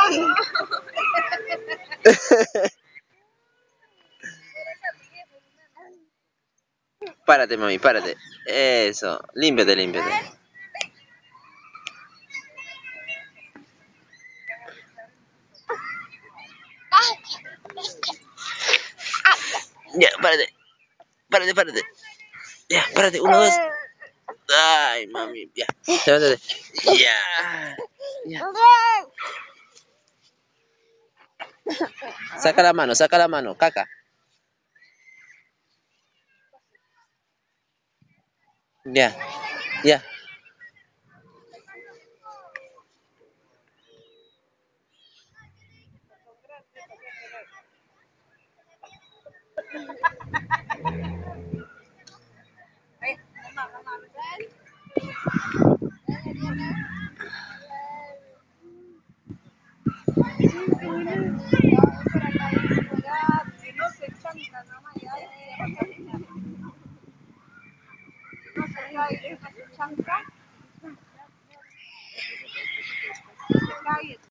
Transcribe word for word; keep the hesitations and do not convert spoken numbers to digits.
Párate, mami, párate. Eso, límpiate, límpiate. Ya, párate. Párate, párate. Ya, párate, uno, dos. Ay, mami, ya. Levántate. Ya. Ya. Saca la mano, saca la mano, caca. Ya, ya. Chanca.